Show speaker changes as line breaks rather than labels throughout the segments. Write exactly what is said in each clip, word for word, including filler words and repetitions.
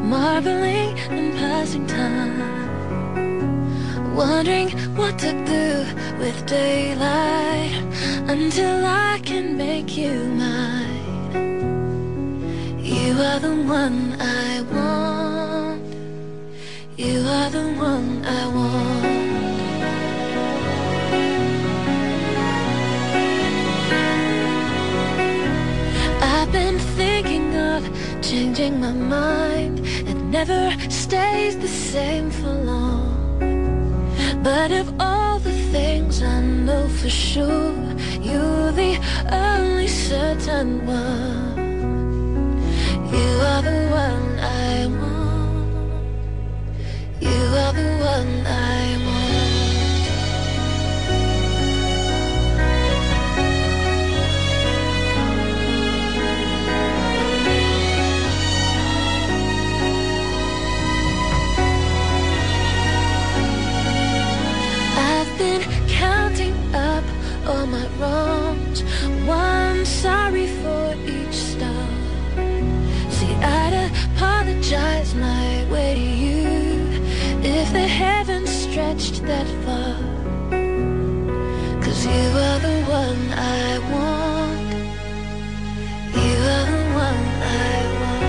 marveling in passing time, wondering what to do with daylight until I can make you mine. You are the one I want. You are the one I want. I've been thinking of changing my mind. It never stays the same for long. But of all the things I know for sure, you're the only certain one. You are the one I want. You are the one I want. I've been counting up all my wrongs, one sorry for each star. See, I'd apologize my way to you if the heavens stretched that far. 'Cause you are the one I want. You are the one I want.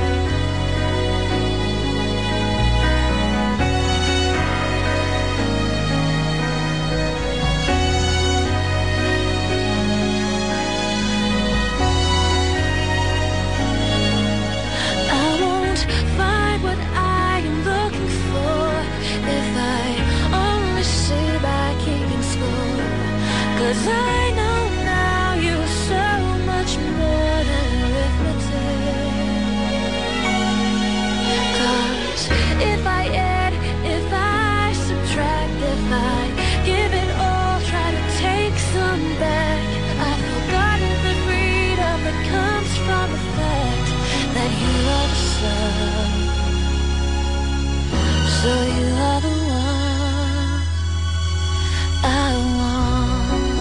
I won't find what I am looking for if I only see by keeping score. 'Cause I know now you're so much more than arithmetic. 'Cause if I add, if I subtract, if I give it all, try to take some back, I've forgotten the freedom that comes from the fact that you are the sun. So you are the one I want.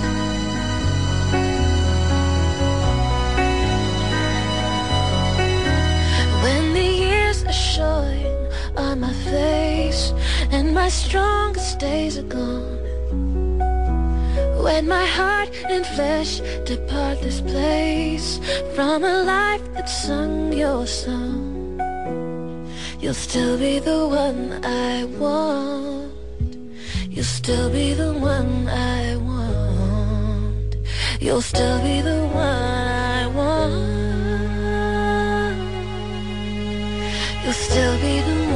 When the years are showing on my face and my strongest days are gone, when my heart and flesh depart this place from a life that sung your song, you'll still be the one I want. You'll still be the one I want. You'll still be the one I want. You'll still be the one